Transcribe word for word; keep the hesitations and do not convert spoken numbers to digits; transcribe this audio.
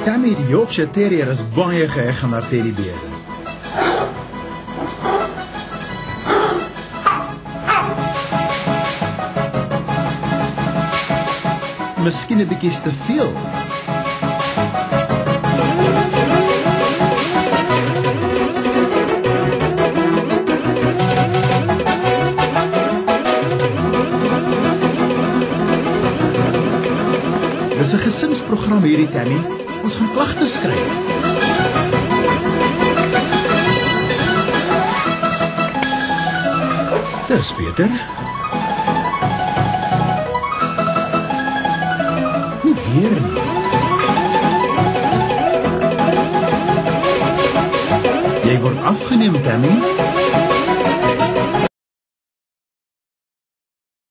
Tammy, die Yorkshire Terrier, is baie geheg aan haar teddybeer. Miskien 'n bietjie te veel. Dis 'n gesinsprogram hierdie, Tammy. Ons gaan klagtes skryf. Dis beter. Nie weer nie. Jy word afgeneem, Tammy.